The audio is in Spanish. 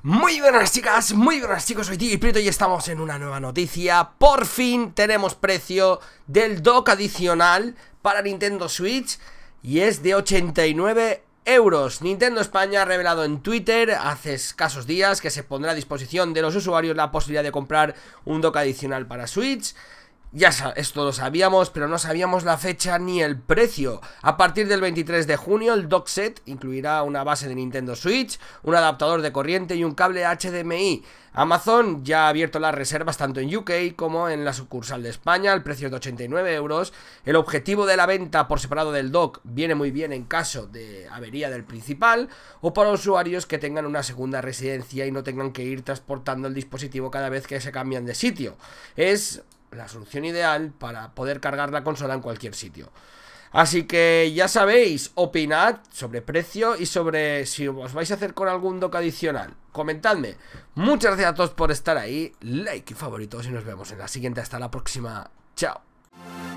Muy buenas chicas, muy buenas chicos, soy Tigre Prieto y estamos en una nueva noticia. Por fin tenemos precio del dock adicional para Nintendo Switch y es de 89 euros. Nintendo España ha revelado en Twitter hace escasos días que se pondrá a disposición de los usuarios la posibilidad de comprar un dock adicional para Switch. Esto lo sabíamos, pero no sabíamos la fecha ni el precio. A partir del 23 de junio el dock set incluirá una base de Nintendo Switch, un adaptador de corriente y un cable HDMI. Amazon ya ha abierto las reservas tanto en UK como en la sucursal de España. El precio es de 89 euros. El objetivo de la venta por separado del dock viene muy bien en caso de avería del principal o para usuarios que tengan una segunda residencia y no tengan que ir transportando el dispositivo cada vez que se cambian de sitio. Es la solución ideal para poder cargar la consola en cualquier sitio. Así que ya sabéis, opinad sobre precio y sobre si os vais a hacer con algún dock adicional. Comentadme. Muchas gracias a todos por estar ahí. Like y favoritos y nos vemos en la siguiente. Hasta la próxima. Chao.